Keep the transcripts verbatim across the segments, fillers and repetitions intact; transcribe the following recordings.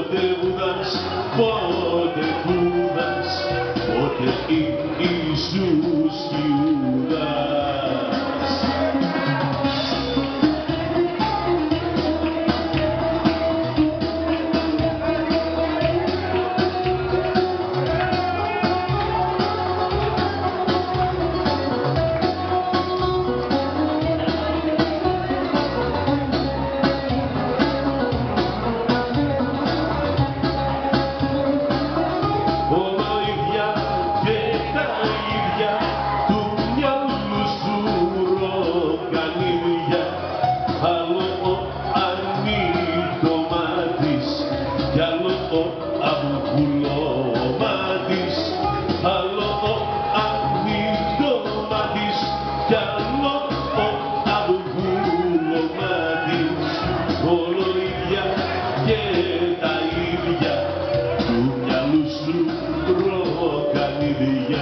πότε βουδάς, πότε βουδάς, πότε Ιησούς Ιούδας. Κι άλλο ο αυγουλώματης, άλλο ο ανοιχτώματης, κι άλλο ο αυγουλώματης, όλο ίδια και τα ίδια, του μυαλού σου ροκανίδια.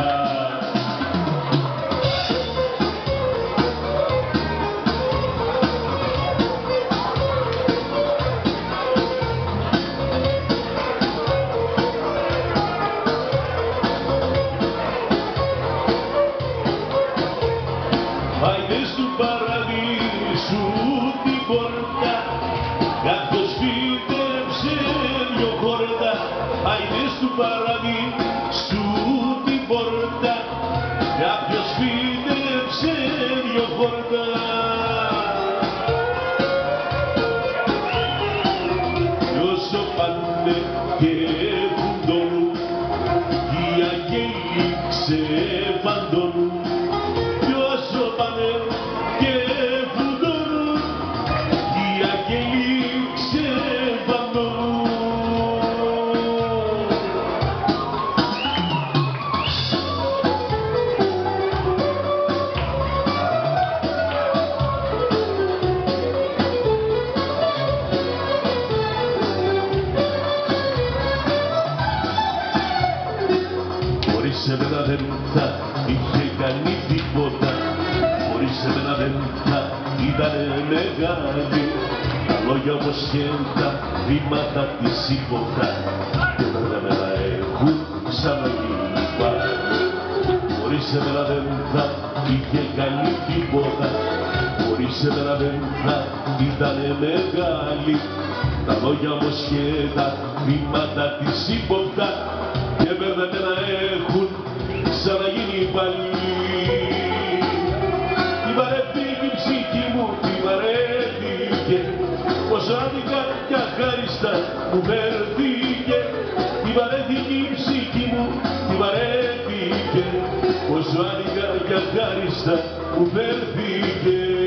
Άιντες του παραδείσου την πόρτα, κάποιος φύτεψε δυο χόρτα. Άιντες του παραδείσου την πόρτα, κάποιος φύτεψε δυο χόρτα. Κι όσο πάνε και φουντώνουν, οι αγγέλοι ξεφαντώνουν. Χωρίς εμένα δεν θα είχε κάνει τίποτα, χωρίς εμένα δεν θα ήτανε μεγάλη. Τα λόγια όμως και τα βήματα της ύποτα, και βέβαια εμένα έχουν ξαναγίνει πάλι. Χωρίς εμένα δεν θα είχε κάνει τίποτα, χωρίς εμένα δεν θα ήτανε μεγάλη. Τα λόγια όμως και τα βήματα της ύποτα, και βέβαια εμένα έχουν ξαναγίνει πάλι. Τι βαρέθηκε η ψυχή μου, τι βαρέθηκε, πως άδικα κι αχάριστα μου φέρθηκε. Τι βαρέθηκε η ψυχή μου, τι βαρέθηκε, πως άδικα κι αχάριστα μου φέρθηκε.